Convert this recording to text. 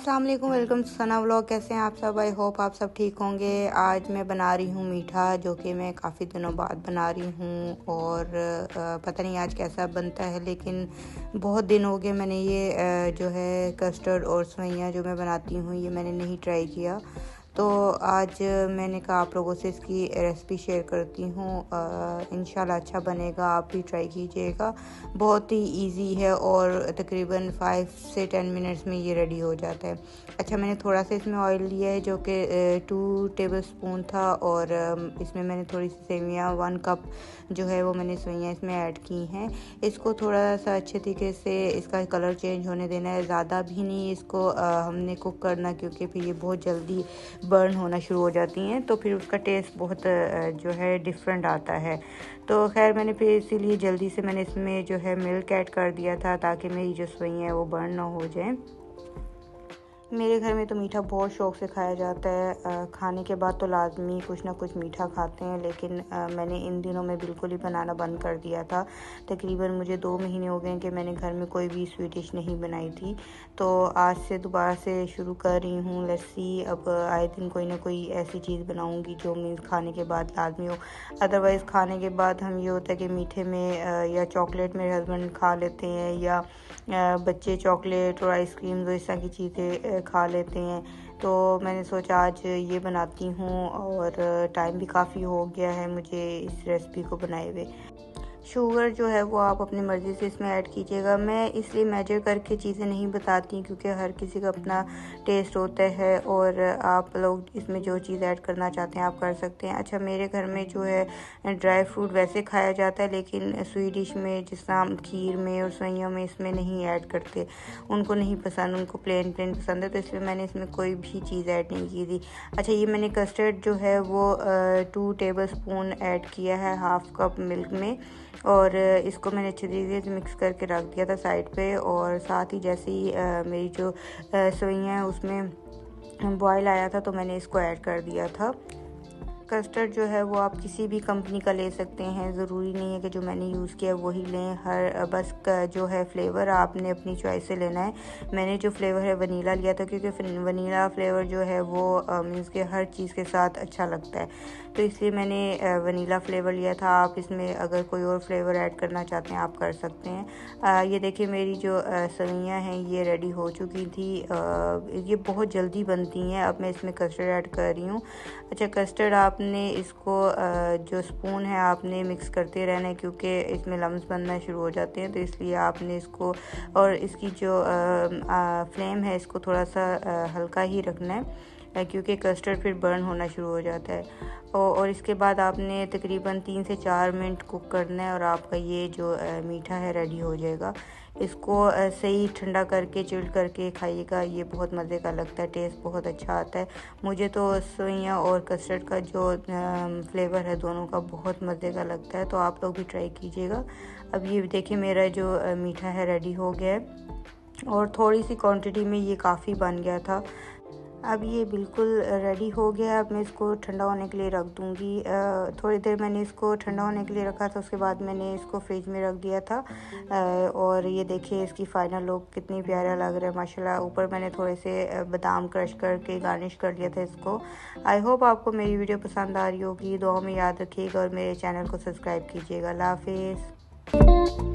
अस्सलाम वालेकुम, welcome to Sana vlog. कैसे हैं आप सब? आई होप आप सब ठीक होंगे। आज मैं बना रही हूँ मीठा, जो कि मैं काफ़ी दिनों बाद बना रही हूँ और पता नहीं आज कैसा बनता है, लेकिन बहुत दिन हो गए मैंने ये जो है कस्टर्ड और सेवइयाँ जो मैं बनाती हूँ ये मैंने नहीं ट्राई किया। तो आज मैंने कहा आप लोगों से इसकी रेसिपी शेयर करती हूँ। इंशाल्लाह अच्छा बनेगा, आप भी ट्राई कीजिएगा। बहुत ही इजी है और तकरीबन 5 से 10 मिनट्स में ये रेडी हो जाता है। अच्छा, मैंने थोड़ा सा इसमें ऑयल लिया है जो कि 2 टेबलस्पून था, और इसमें मैंने थोड़ी सी सेवइयाँ 1 कप जो है वो मैंने सेवइयाँ इसमें ऐड की हैं। इसको थोड़ा सा अच्छे तरीके से इसका कलर चेंज होने देना है, ज़्यादा भी नहीं इसको हमने कुक करना, क्योंकि फिर ये बहुत जल्दी बर्न होना शुरू हो जाती हैं, तो फिर उसका टेस्ट बहुत जो है डिफरेंट आता है। तो खैर मैंने फिर इसीलिए जल्दी से मैंने इसमें जो है मिल्क ऐड कर दिया था, ताकि मेरी जो सेवइयाँ हैं वो बर्न ना हो जाए। मेरे घर में तो मीठा बहुत शौक़ से खाया जाता है। खाने के बाद तो लाजमी कुछ ना कुछ मीठा खाते हैं, लेकिन मैंने इन दिनों में बिल्कुल ही बनाना बंद कर दिया था। तकरीबन मुझे 2 महीने हो गए कि मैंने घर में कोई भी स्वीट डिश नहीं बनाई थी। तो आज से दोबारा से शुरू कर रही हूँ। लस्सी अब आए दिन कोई ना कोई ऐसी चीज़ बनाऊँगी जो मीन्स खाने के बाद लाजमी हो। अदरवाइज़ खाने के बाद हम ये होता है कि मीठे में या चॉकलेट मेरे हस्बैंड खा लेते हैं, या बच्चे चॉकलेट और आइसक्रीम जो इस तरह की चीज़ें खा लेते हैं। तो मैंने सोचा आज ये बनाती हूँ, और टाइम भी काफ़ी हो गया है मुझे इस रेसिपी को बनाए हुए। शुगर जो है वो आप अपनी मर्ज़ी से इसमें ऐड कीजिएगा। मैं इसलिए मेजर करके चीज़ें नहीं बताती, क्योंकि हर किसी का अपना टेस्ट होता है, और आप लोग इसमें जो चीज़ ऐड करना चाहते हैं आप कर सकते हैं। अच्छा, मेरे घर में जो है ड्राई फ्रूट वैसे खाया जाता है, लेकिन स्वीट डिश में जिस तरह खीर में और सेवइयों में इसमें नहीं ऐड करते, उनको नहीं पसंद, उनको प्लेन पसंद है, तो इसलिए मैंने इसमें कोई भी चीज़ ऐड नहीं की थी। अच्छा, ये मैंने कस्टर्ड जो है वो 2 टेबलस्पून ऐड किया है हाफ़ कप मिल्क में, और इसको मैंने अच्छे तरीके से मिक्स करके रख दिया था साइड पे। और साथ ही जैसे ही मेरी जो सेवइयाँ हैं उसमें बॉयल आया था, तो मैंने इसको ऐड कर दिया था। कस्टर्ड जो है वो आप किसी भी कंपनी का ले सकते हैं, ज़रूरी नहीं है कि जो मैंने यूज़ किया है वही लें। बस जो है फ्लेवर आपने अपनी चॉइस से लेना है। मैंने जो फ्लेवर है वनीला लिया था, क्योंकि वनीला फ्लेवर जो है वो मीन्स के हर चीज़ के साथ अच्छा लगता है, तो इसलिए मैंने वनीला फ्लेवर लिया था। आप इसमें अगर कोई और फ्लेवर ऐड करना चाहते हैं आप कर सकते हैं। ये देखिए मेरी जो सेवइयाँ हैं ये रेडी हो चुकी थी। ये बहुत जल्दी बनती हैं। अब मैं इसमें कस्टर्ड ऐड कर रही हूँ। अच्छा, कस्टर्ड आपने इसको जो स्पून है आपने मिक्स करते रहना है, क्योंकि इसमें लम्स बनना शुरू हो जाते हैं, तो इसलिए आपने इसको और इसकी जो फ्लेम है इसको थोड़ा सा हल्का ही रखना है, क्योंकि कस्टर्ड फिर बर्न होना शुरू हो जाता है। और इसके बाद आपने तकरीबन 3 से 4 मिनट कुक करना है, और आपका ये जो मीठा है रेडी हो जाएगा। इसको सही ठंडा करके चिल्ड करके खाइएगा, ये बहुत मज़े का लगता है, टेस्ट बहुत अच्छा आता है। मुझे तो सेवइयाँ और कस्टर्ड का जो फ्लेवर है दोनों का बहुत मज़े का लगता है, तो आप लोग भी ट्राई कीजिएगा। अब ये देखिए मेरा जो मीठा है रेडी हो गया है, और थोड़ी सी क्वांटिटी में ये काफ़ी बन गया था। अब ये बिल्कुल रेडी हो गया। अब मैं इसको ठंडा होने के लिए रख दूँगी। थोड़ी देर मैंने इसको ठंडा होने के लिए रखा था, उसके बाद मैंने इसको फ्रिज में रख दिया था। और ये देखिए इसकी फ़ाइनल लुक कितनी प्यारा लग रहा है माशाल्लाह। ऊपर मैंने थोड़े से बादाम क्रश करके गार्निश कर दिया था इसको। आई होप आपको मेरी वीडियो पसंद आ रही होगी। दुआ में याद रखिएगा और मेरे चैनल को सब्सक्राइब कीजिएगा। अल्लाह हाफ़िज़।